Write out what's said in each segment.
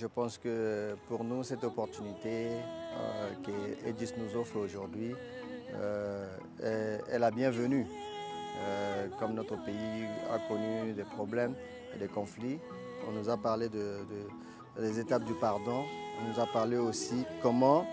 Je pense que pour nous, cette opportunité qu'Edis nous offre aujourd'hui est la bienvenue. Comme notre pays a connu des problèmes et des conflits, on nous a parlé des étapes du pardon, on nous a parlé aussi comment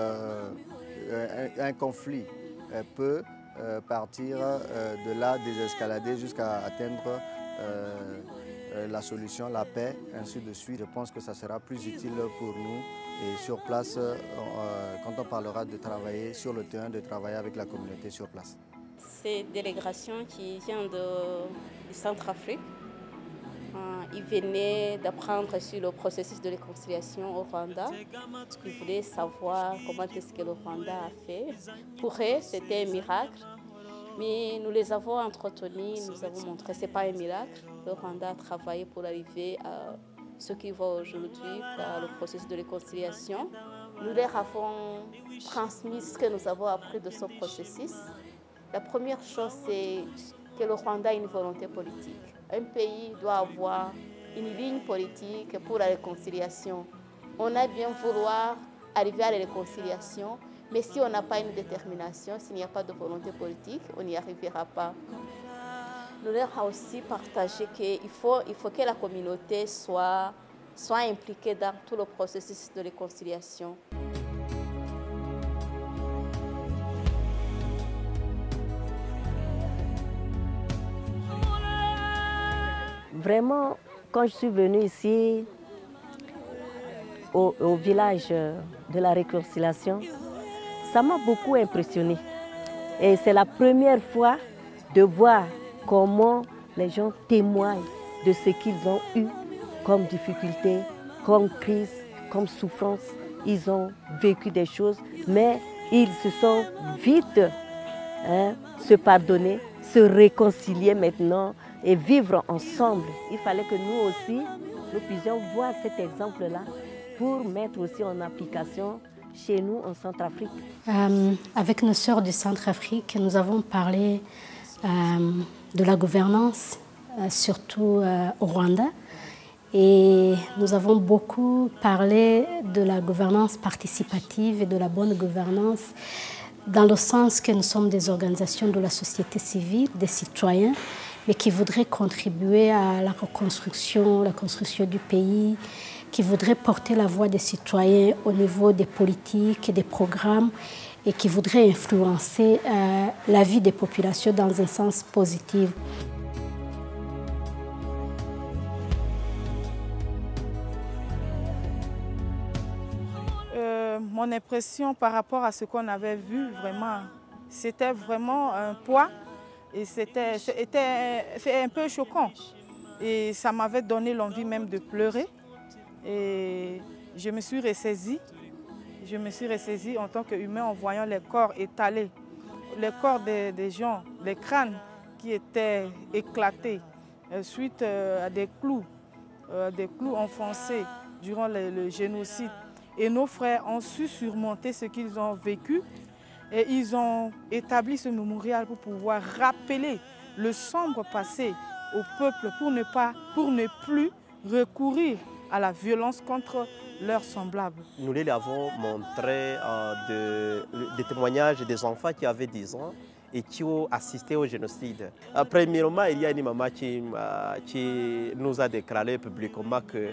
un conflit peut partir de là, désescalader jusqu'à atteindre la solution, la paix, ainsi de suite. Je pense que ça sera plus utile pour nous et sur place, quand on parlera de travailler sur le terrain, de travailler avec la communauté sur place. C'est une délégation qui vient du Centrafrique. Ils venaient d'apprendre sur le processus de réconciliation au Rwanda. Ils voulaient savoir comment est-ce que le Rwanda a fait. Pour eux, c'était un miracle. Mais nous les avons entretenus, nous avons montré que ce n'est pas un miracle. Le Rwanda a travaillé pour arriver à ce qu'ils voient aujourd'hui, le processus de réconciliation. Nous leur avons transmis ce que nous avons appris de ce processus. La première chose, c'est que le Rwanda a une volonté politique. Un pays doit avoir une ligne politique pour la réconciliation. On a bien vouloir arriver à la réconciliation, mais si on n'a pas une détermination, s'il n'y a pas de volonté politique, on n'y arrivera pas. Nous leur avons aussi partagé qu'il faut que la communauté soit impliquée dans tout le processus de réconciliation. Vraiment, quand je suis venue ici, au village de la réconciliation, ça m'a beaucoup impressionnée. Et c'est la première fois de voir comment les gens témoignent de ce qu'ils ont eu comme difficulté, comme crise, comme souffrance. Ils ont vécu des choses, mais ils se sont vite se pardonner, se réconcilier maintenant et vivre ensemble. Il fallait que nous aussi, nous puissions voir cet exemple-là pour mettre aussi en application chez nous en Centrafrique. Avec nos sœurs du Centrafrique, nous avons parlé de la gouvernance, surtout au Rwanda. Et nous avons beaucoup parlé de la gouvernance participative et de la bonne gouvernance dans le sens que nous sommes des organisations de la société civile, des citoyens, mais qui voudraient contribuer à la construction du pays, qui voudraient porter la voix des citoyens au niveau des politiques et des programmes et qui voudraient influencer la vie des populations dans un sens positif. Mon impression par rapport à ce qu'on avait vu, vraiment, c'était vraiment un poids et c'était un peu choquant. Et ça m'avait donné l'envie même de pleurer. Et je me suis ressaisie en tant qu'humain en voyant les corps étalés, les corps des gens, les crânes qui étaient éclatés suite à des clous enfoncés durant le génocide. Et nos frères ont su surmonter ce qu'ils ont vécu et ils ont établi ce mémorial pour pouvoir rappeler le sombre passé au peuple pour ne plus recourir à la violence contre leurs semblables. Nous les avons montré des témoignages des enfants qui avaient 10 ans et qui ont assisté au génocide. Premièrement, il y a une maman qui nous a déclaré publiquement que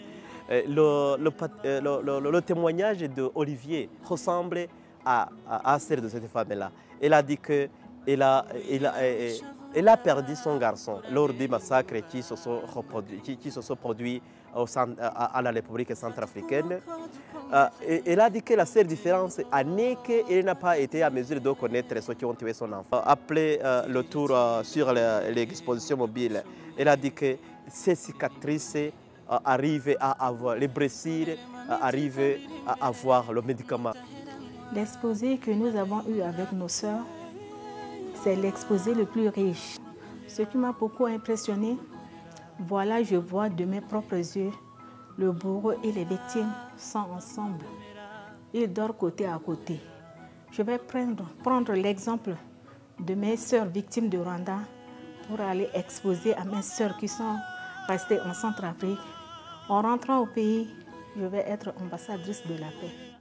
le témoignage d'Olivier ressemblait à celle de cette femme-là. Elle a dit qu'elle a perdu son garçon lors des massacres qui se sont produits à la République centrafricaine. Elle a dit que la seule différence n'est qu'elle n'a pas été à mesure de connaître ceux qui ont tué son enfant. Après le tour sur l'exposition mobile, elle a dit que ces cicatrices arrivent à avoir, les blessures arrivent à avoir le médicament. L'exposé que nous avons eu avec nos sœurs, c'est l'exposé le plus riche. Ce qui m'a beaucoup impressionné, voilà, je vois de mes propres yeux, le bourreau et les victimes sont ensemble. Ils dorment côté à côté. Je vais prendre l'exemple de mes sœurs victimes de Rwanda pour aller exposer à mes sœurs qui sont restées en Centrafrique. En rentrant au pays, je vais être ambassadrice de la paix.